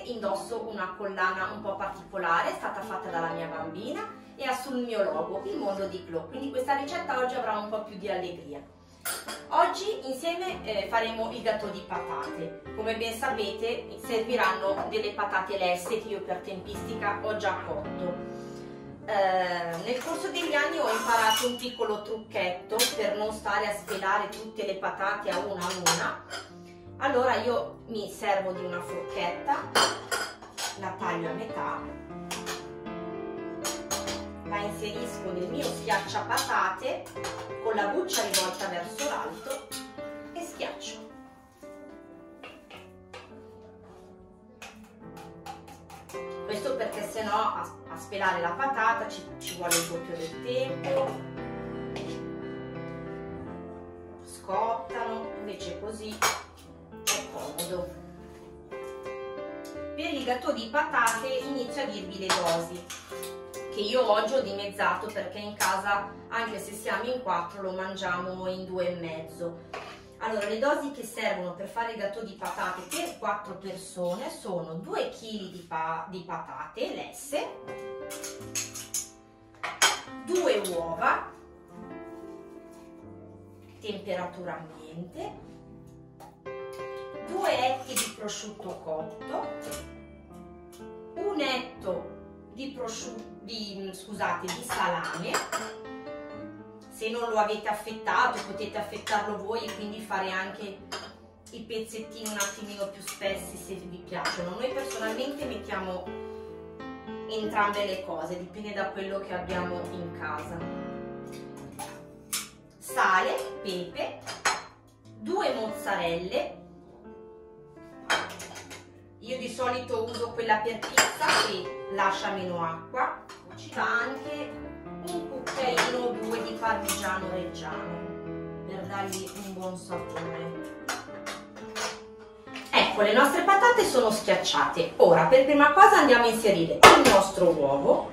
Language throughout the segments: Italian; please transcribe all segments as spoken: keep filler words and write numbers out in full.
indosso una collana un po' particolare, è stata fatta dalla mia bambina e ha sul mio logo il mondo di Chloe, quindi questa ricetta oggi avrà un po' più di allegria. Oggi insieme eh, faremo il gâteau di patate. Come ben sapete serviranno delle patate lesse che io per tempistica ho già cotto. Eh, nel corso degli anni ho imparato un piccolo trucchetto per non stare a svelare tutte le patate a una a una. Allora io mi servo di una forchetta, la taglio a metà, la inserisco nel mio schiacciapatate con la buccia rivolta verso l'alto e schiaccio. Questo perché sennò a, a spelare la patata ci, ci vuole il doppio del tempo, scottano, invece così è comodo. Per il gâteau di patate inizio a dirvi le dosi, che io oggi ho dimezzato perché in casa, anche se siamo in quattro, lo mangiamo in due e mezzo. Allora, le dosi che servono per fare il gâteau di patate per quattro persone sono due chili di, pa di patate lesse, due uova, temperatura ambiente, due etti di prosciutto cotto, un etto di prosciutto di, scusate, di salame. Se non lo avete affettato potete affettarlo voi e quindi fare anche i pezzettini un attimino più spessi se vi piacciono. Noi personalmente mettiamo entrambe le cose, dipende da quello che abbiamo in casa. Sale, pepe, due mozzarelle. Io di solito uso quella per pizza che lascia meno acqua. Ci va anche un cucchiaino o due di parmigiano reggiano per dargli un buon sapore. Ecco, le nostre patate sono schiacciate. Ora, per prima cosa andiamo a inserire il nostro uovo.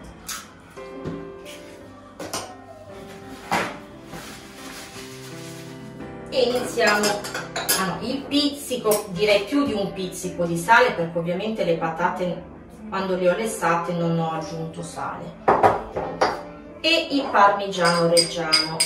E iniziamo, ah no, il pizzico, direi più di un pizzico di sale, perché ovviamente le patate quando le ho lessate non ho aggiunto sale, e il parmigiano reggiano.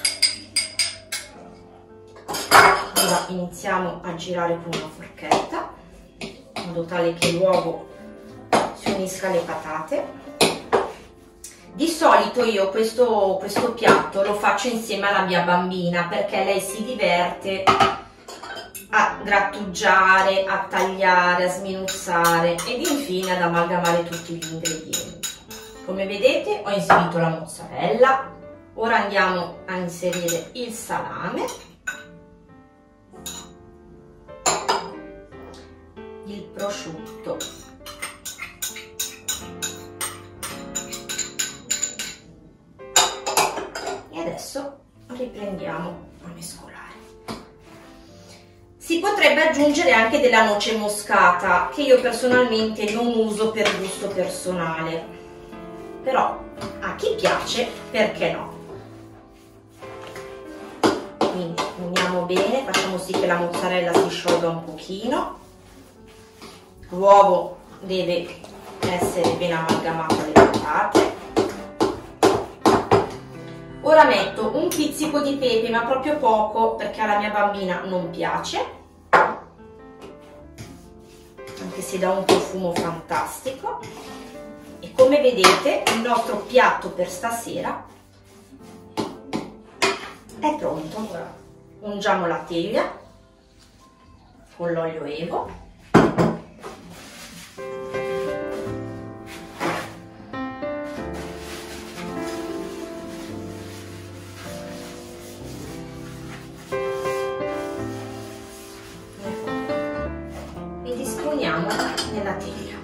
Ora iniziamo a girare con una forchetta in modo tale che l'uovo si unisca alle patate. Di solito io questo, questo piatto lo faccio insieme alla mia bambina perché lei si diverte a grattugiare, a tagliare, a sminuzzare ed infine ad amalgamare tutti gli ingredienti. Come vedete ho inserito la mozzarella, ora andiamo a inserire il salame, il prosciutto, e adesso riprendiamo a mescolare. Si potrebbe aggiungere anche della noce moscata, che io personalmente non uso per gusto personale, però a chi piace, perché no? Quindi uniamo bene, facciamo sì che la mozzarella si sciolga un pochino, l'uovo deve essere ben amalgamato alle patate. Ora metto un pizzico di pepe, ma proprio poco, perché alla mia bambina non piace, anche se dà un profumo fantastico. E come vedete il nostro piatto per stasera è pronto. Ora ungiamo la teglia con l'olio Evo. Nella teglia.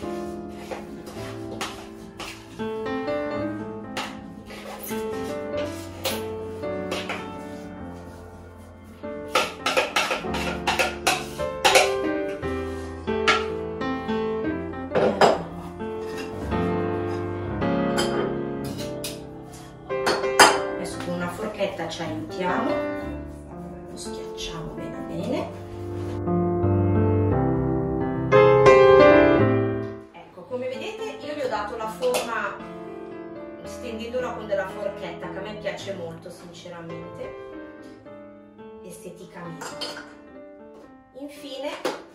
Adesso con una forchetta ci aiutiamo, lo schiacciamo bene bene. prendendolo con della forchetta, che a me piace molto sinceramente, esteticamente. Infine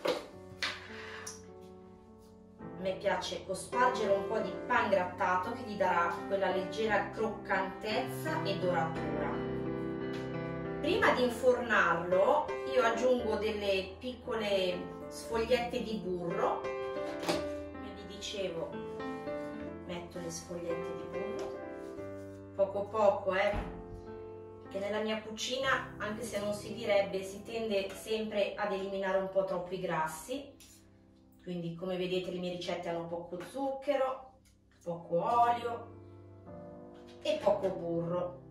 a me piace cospargere un po' di pan grattato che gli darà quella leggera croccantezza e doratura. Prima di infornarlo io aggiungo delle piccole sfogliette di burro, come vi dicevo metto le sfogliette di burro, poco poco eh, perché nella mia cucina, anche se non si direbbe, si tende sempre ad eliminare un po' troppo i grassi, quindi come vedete le mie ricette hanno poco zucchero, poco olio e poco burro.